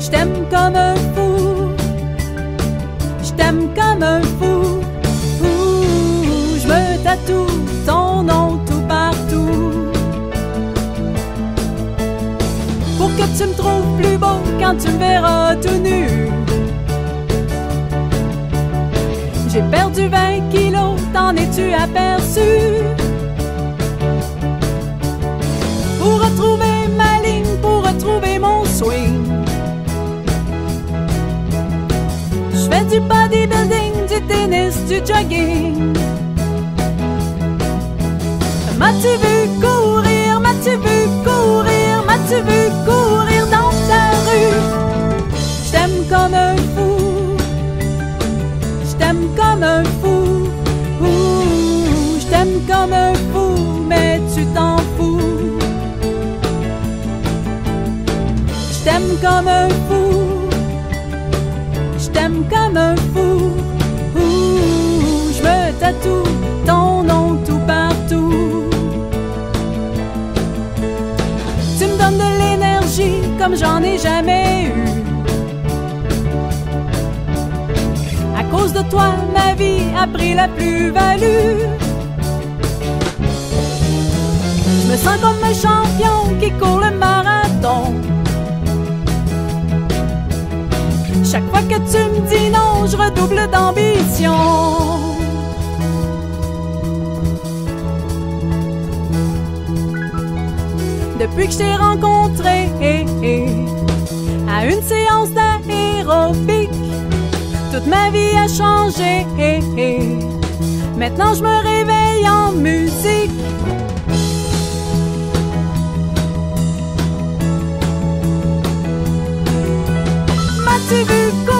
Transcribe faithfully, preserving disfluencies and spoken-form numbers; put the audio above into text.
Je t'aime comme un fou, je t'aime comme un fou. Ouh, je me tatoue ton nom tout partout, pour que tu me trouves plus beau quand tu me verras tout nu. J'ai perdu vingt kilos, t'en es-tu aperçu? Pour retrouver ma ligne, pour retrouver mon swing, je fais du bodybuilding, du tennis, du jogging. M'as-tu vu courir, m'as-tu vu courir, m'as-tu vu courir dans ta rue? Je t'aime comme un fou, je t'aime comme un fou. Ouh, je t'aime comme un fou, mais tu t'en fous. Je t'aime comme un fou, je t'aime comme un fou. Ouh, je me tatoue ton nom tout partout. Tu me donnes de l'énergie comme j'en ai jamais eu. À cause de toi, ma vie a pris la plus-value. Je me sens comme un champion qui court le marathon. Chaque fois que tu me dis non, je redouble d'ambition. Depuis que je t'ai rencontré à une séance d'aérobic, toute ma vie a changé. Maintenant je me réveille en musique. M'as-tu vu courir?